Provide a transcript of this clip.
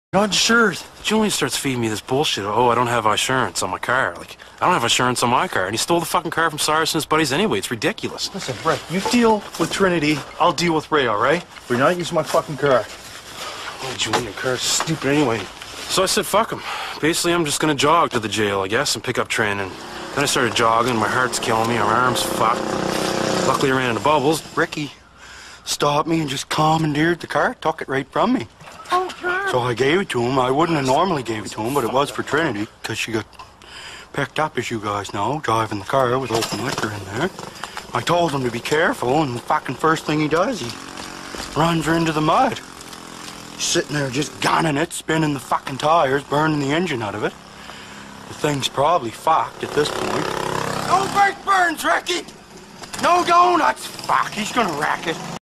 Uninsured. Julian starts feeding me this bullshit. Oh, I don't have insurance on my car. Like, I don't have insurance on my car. And he stole the fucking car from Cyrus and his buddies anyway. It's ridiculous. Listen, Ray, you deal with Trinity, I'll deal with Ray, all right? We're not using my fucking car. Oh, Julian, your car's stupid anyway. So I said, fuck him. Basically, I'm just gonna jog to the jail, I guess, and pick up training. Then I started jogging. My heart's killing me. My arm's fucked. Luckily, I ran into Bubbles. Ricky stopped me and just commandeered the car, took it right from me. Oh, sure. So I gave it to him. I wouldn't have normally gave it to him, but it was for Trinity, because she got picked up, as you guys know, driving the car with open liquor in there. I told him to be careful, and the fucking first thing he does, he runs her into the mud. He's sitting there just gunning it, spinning the fucking tires, burning the engine out of it. The thing's probably fucked at this point. No brake burns, Ricky! No donuts! Fuck, he's gonna wreck it.